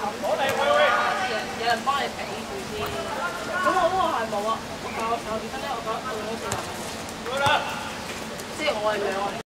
有人幫你俾住先。咁我都話係冇啊，但我上次得咧，我覺得我好似話，即係我係兩個人。